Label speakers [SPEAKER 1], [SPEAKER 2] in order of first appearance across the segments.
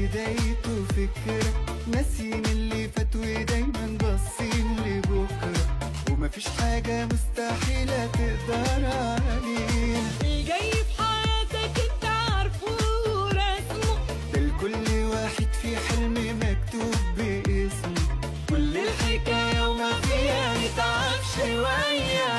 [SPEAKER 1] بدايته فكرة، ناسيين اللي فات ودايما باصين لبكرة، ومفيش حاجة مستحيلة تقدر علينا.
[SPEAKER 2] الجاي في حياتك انت عارفه ورسمه،
[SPEAKER 1] ده لكل واحد في حلم مكتوب باسمه، كل الحكاية وما فيها نتعب شوية.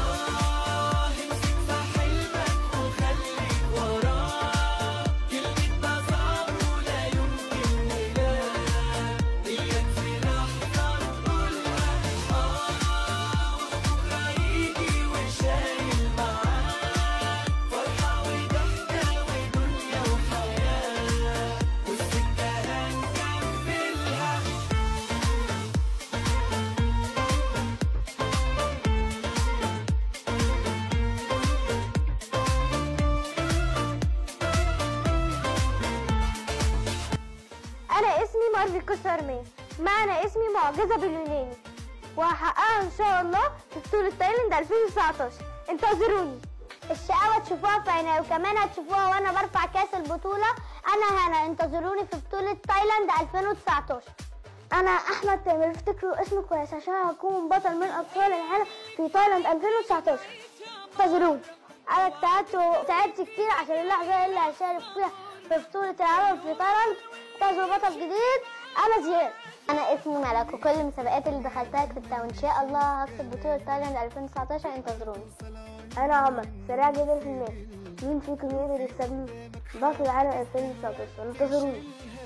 [SPEAKER 3] أنا اسمي مارفي كوسرمي، معنى اسمي معجزة باليوناني، وهحققها إن شاء الله في بطولة تايلاند 2019. انتظروني. الشقاوة تشوفوها في عيني، وكمان هتشوفوها وأنا برفع كأس البطولة. أنا هنا، انتظروني في بطولة تايلاند 2019. أنا أحمد تامر، افتكروا اسمي كويس عشان هكون بطل من أبطال العالم في تايلاند 2019. انتظروني. أنا اجتهدت وتعبت كتير عشان اللحظة اللي هشارك فيها في بطولة العالم في تايلاند تظهر بطل جديد. أنا زياد. أنا اسمي ملك، وكل المسابقات اللي دخلتها كسبتها، وإن شاء الله هكسب بطولة تايلاند 2019. انتظروني. أنا عمر، سريع جدا في الماس، مين فيكم يقدر يكسبني بطل العالم 2019؟ انتظروني.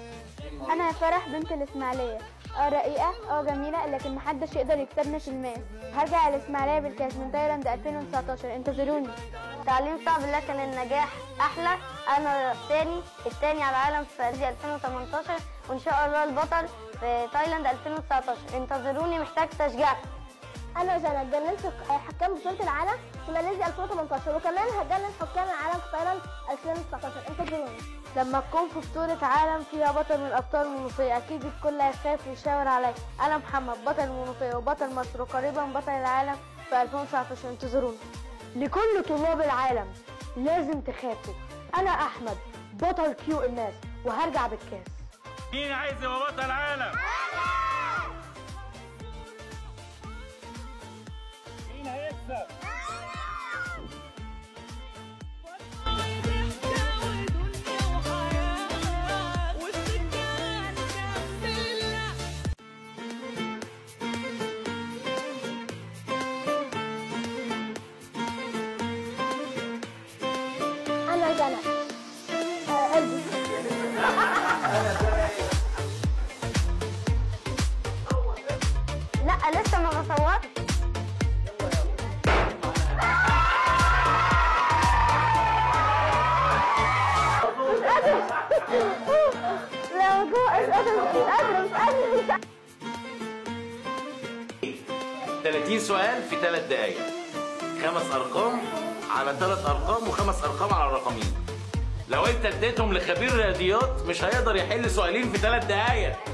[SPEAKER 3] أنا فرح بنت الإسماعيلية، رقيقة جميلة، لكن محدش يقدر يكسبني في الماس. هرجع الإسماعيلية بالكاس من تايلاند 2019. انتظروني. تعليم صعب لكن النجاح أحلى. أنا الثاني على العالم في 2018، وإن شاء الله البطل في تايلاند 2019. انتظروني، محتاج تشجيعكم. أنا جنى، اتجننت حكام بطولة العالم في ماليزيا 2018، وكمان هتجنن حكام العالم في تايلاند 2019. انتظروني. لما تكون في بطولة عالم فيها بطل من أبطال المنوفية، أكيد الكل هيخاف ويشاور عليا. أنا محمد، بطل المنوفية وبطل مصر، وقريبا بطل العالم في 2019. انتظروني. لكل طلاب العالم لازم تخافوا. أنا أحمد، بطل كيو ام اس، وهرجع بالكاس.
[SPEAKER 4] مين عايز يبقى بطل عالم؟ مين هيكسب؟
[SPEAKER 3] أنا جنى، قلبي. لا لسه ما بصورتش. لا مش قادرة.
[SPEAKER 4] 30 سؤال في 3 دقايق، 5 أرقام على 3 أرقام و5 أرقام على رقمين. لو أنت اديتهم لخبير رياضيات مش هيقدر يحل سؤالين في 3 دقايق.